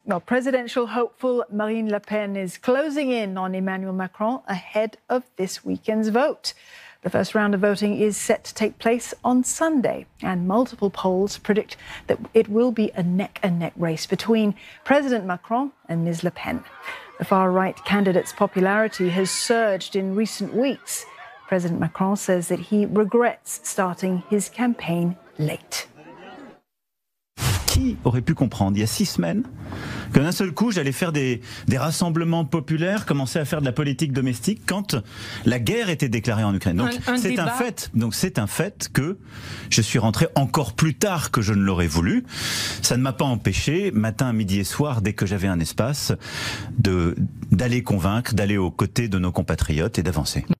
Well, presidential hopeful Marine Le Pen is closing in on Emmanuel Macron ahead of this weekend's vote. The first round of voting is set to take place on Sunday, and multiple polls predict that it will be a neck-and-neck race between President Macron and Ms. Le Pen. The far-right candidate's popularity has surged in recent weeks. President Macron says that he regrets starting his campaign late. Qui aurait pu comprendre il y a 6 semaines que d'un seul coup j'allais faire des rassemblements populaires, commencer à faire de la politique domestique quand la guerre était déclarée en Ukraine. Donc c'est un fait. Donc c'est un fait que je suis rentré encore plus tard que je ne l'aurais voulu. Ça ne m'a pas empêché, matin, midi et soir, dès que j'avais un espace, d'aller convaincre, d'aller aux côtés de nos compatriotes et d'avancer.